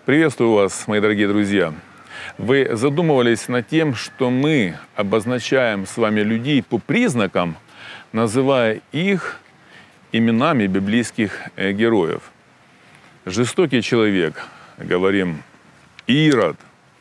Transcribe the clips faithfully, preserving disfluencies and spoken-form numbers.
Приветствую вас, мои дорогие друзья. Вы задумывались над тем, что мы обозначаем с вами людей по признакам, называя их именами библейских героев. Жестокий человек, говорим, Ирод,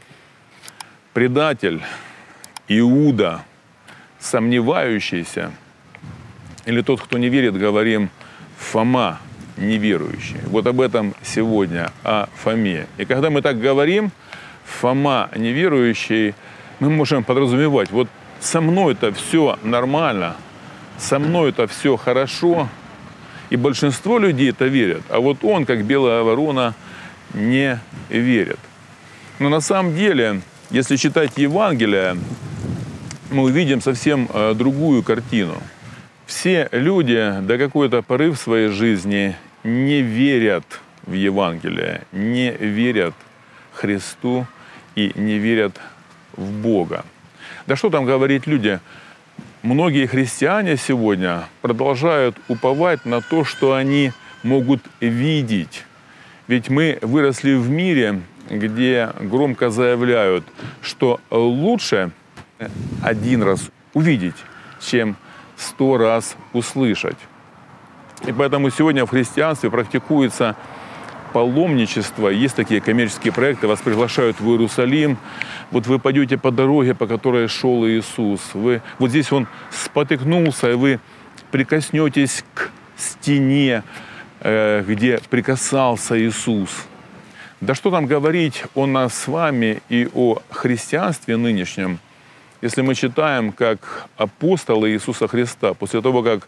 предатель, Иуда, сомневающийся, или тот, кто не верит, говорим, Фома, неверующий. Вот об этом сегодня, о Фоме. И когда мы так говорим, Фома, неверующий, мы можем подразумевать, вот со мной-то все нормально, со мной-то все хорошо, и большинство людей это верят, а вот он, как белая ворона, не верит. Но на самом деле, если читать Евангелие, мы увидим совсем другую картину. Все люди до какой-то поры в своей жизни не верят в Евангелие, не верят Христу и не верят в Бога. Да что там говорить люди? Многие христиане сегодня продолжают уповать на то, что они могут видеть. Ведь мы выросли в мире, где громко заявляют, что лучше один раз увидеть, чем сто раз услышать. И поэтому сегодня в христианстве практикуется паломничество. Есть такие коммерческие проекты, вас приглашают в Иерусалим. Вот вы пойдете по дороге, по которой шел Иисус. Вы, вот здесь он спотыкнулся, и вы прикоснетесь к стене, э, где прикасался Иисус. Да что там говорить о нас с вами и о христианстве нынешнем, если мы читаем, как апостолы Иисуса Христа, после того, как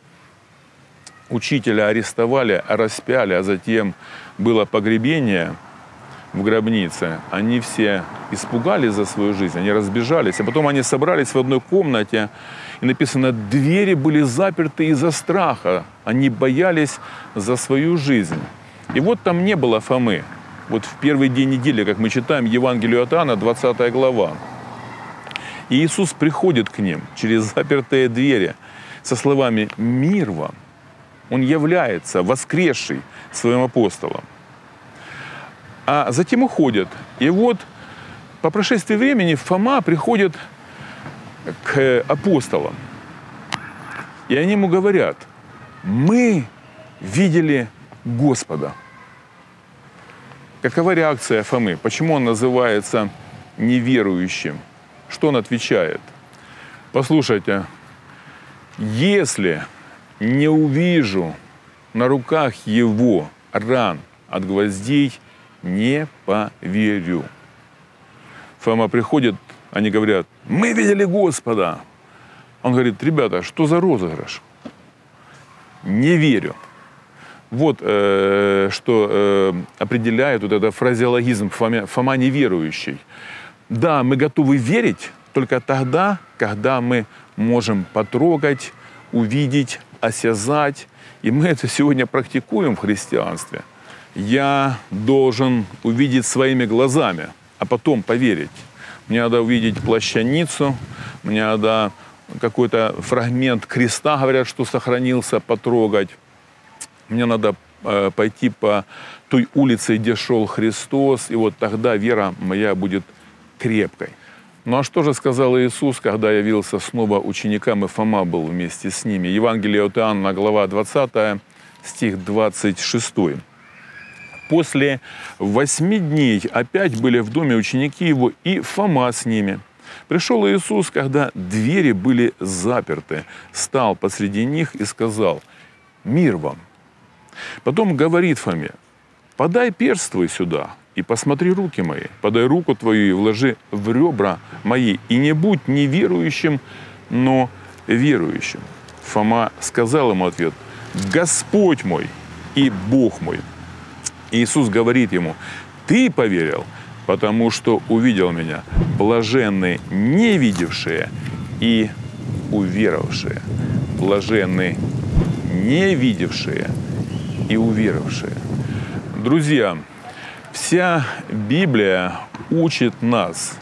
учителя арестовали, распяли, а затем было погребение в гробнице, они все испугались за свою жизнь, они разбежались, а потом они собрались в одной комнате, и написано, двери были заперты из-за страха, они боялись за свою жизнь. И вот там не было Фомы. Вот в первый день недели, как мы читаем Евангелие от Иоанна, двадцатая глава. И Иисус приходит к ним через запертые двери со словами «Мир вам». Он является воскресший своим апостолом. А затем уходит. И вот по прошествии времени Фома приходит к апостолам. И они ему говорят, мы видели Господа. Какова реакция Фомы? Почему он называется неверующим? Что он отвечает? Послушайте, если не увижу на руках его ран от гвоздей, не поверю. Фома приходит, они говорят, мы видели Господа. Он говорит, ребята, что за розыгрыш? Не верю. Вот э, что э, определяет вот этот фразеологизм Фома, Фома неверующий. Да, мы готовы верить только тогда, когда мы можем потрогать, увидеть, осязать. И мы это сегодня практикуем в христианстве. Я должен увидеть своими глазами, а потом поверить. Мне надо увидеть плащаницу, мне надо какой-то фрагмент креста, говорят, что сохранился, потрогать. Мне надо э, пойти по той улице, где шел Христос, и вот тогда вера моя будет крепкой. Ну а что же сказал Иисус, когда явился снова ученикам, и Фома был вместе с ними? Евангелие от Иоанна, глава двадцатая, стих двадцать шестой. После восьми дней опять были в доме ученики его, и Фома с ними. Пришел Иисус, когда двери были заперты, стал посреди них и сказал, «Мир вам». Потом говорит Фоме, «Подай перст твой сюда и посмотри руки мои, подай руку твою и вложи в ребра мои, и не будь неверующим, но верующим». Фома сказал ему ответ, «Господь мой и Бог мой». И Иисус говорит ему, «Ты поверил, потому что увидел меня, блаженны не видевшие и уверовавшие». Блаженны не видевшие и уверовавшие. Друзья, вся Библия учит нас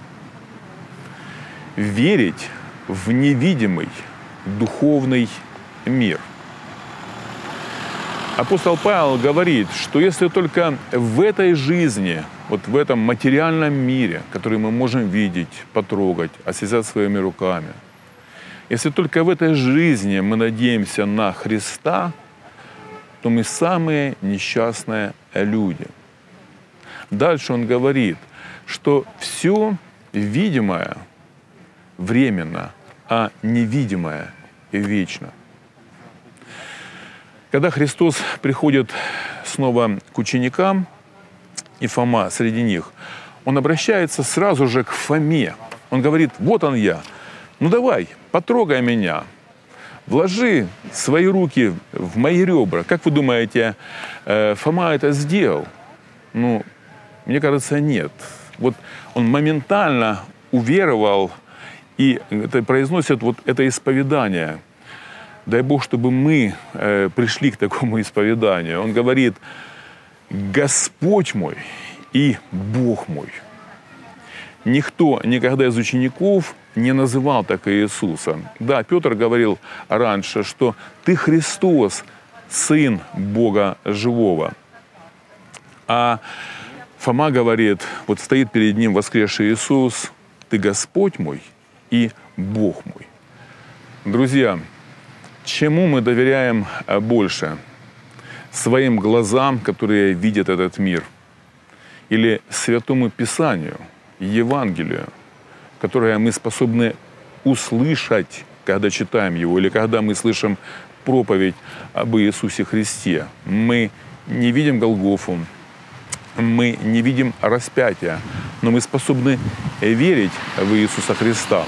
верить в невидимый духовный мир. апостол Павел говорит, что если только в этой жизни, вот в этом материальном мире, который мы можем видеть, потрогать, осязать своими руками, если только в этой жизни мы надеемся на Христа, то мы самые несчастные люди. Дальше он говорит, что все видимое временно, а невидимое вечно. Когда Христос приходит снова к ученикам, и Фома среди них, он обращается сразу же к Фоме. Он говорит: вот он я, ну давай, потрогай меня, вложи свои руки в мои ребра. Как вы думаете, Фома это сделал? Ну, мне кажется, нет. Вот он моментально уверовал, и это произносит вот это исповедание. Дай Бог, чтобы мы э, пришли к такому исповеданию. Он говорит: Господь мой и Бог мой. Никто никогда из учеников не называл так Иисуса. Да, Петр говорил раньше, что ты Христос, Сын Бога Живого. А Фома говорит, вот стоит перед ним воскресший Иисус: ты Господь мой и Бог мой. Друзья, чему мы доверяем больше? Своим глазам, которые видят этот мир, или Святому Писанию, Евангелию, которое мы способны услышать, когда читаем его, или когда мы слышим проповедь об Иисусе Христе? Мы не видим Голгофу, мы не видим распятия, но мы способны верить в Иисуса Христа.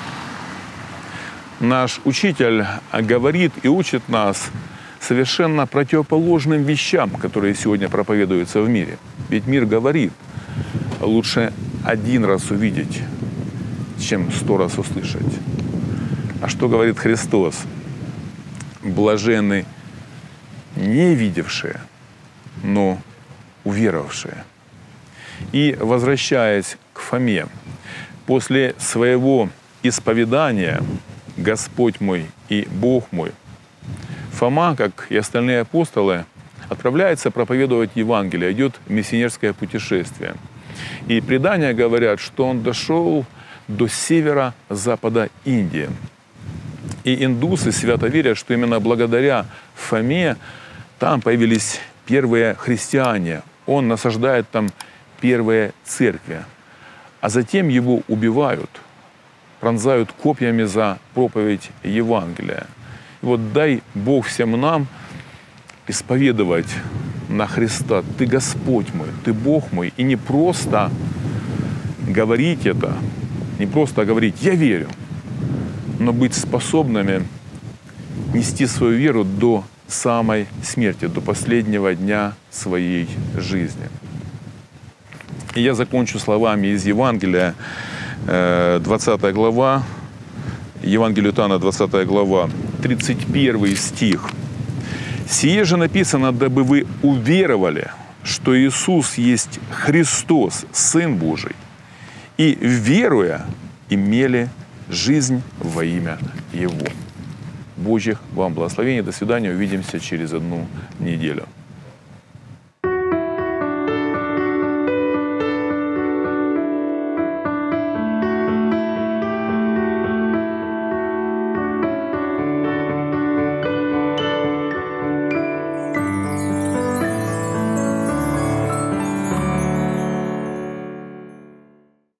Наш учитель говорит и учит нас совершенно противоположным вещам, которые сегодня проповедуются в мире. Ведь мир говорит: лучше один раз увидеть, чем сто раз услышать. А что говорит Христос? Блаженны не видевшие, но уверовавшие. И, возвращаясь к Фоме, после своего исповедания «Господь мой и Бог мой», Фома, как и остальные апостолы, отправляется проповедовать Евангелие, идет в миссионерское путешествие. И предания говорят, что он дошел до северо-запада Индии. И индусы свято верят, что именно благодаря Фоме там появились первые христиане. Он насаждает там первые церкви. А затем его убивают, пронзают копьями за проповедь Евангелия. И вот дай Бог всем нам исповедовать на Христа: ты Господь мой, ты Бог мой. И не просто говорить это, не просто говорить «я верю», но быть способными нести свою веру до самой смерти, до последнего дня своей жизни. И я закончу словами из Евангелия, двадцатая глава, Евангелие от Иоанна, двадцатая глава, тридцать первый стих. «Сие же написано, дабы вы уверовали, что Иисус есть Христос, Сын Божий, и, веруя, имели жизнь во имя Его». Божьих вам благословений. До свидания. Увидимся через одну неделю.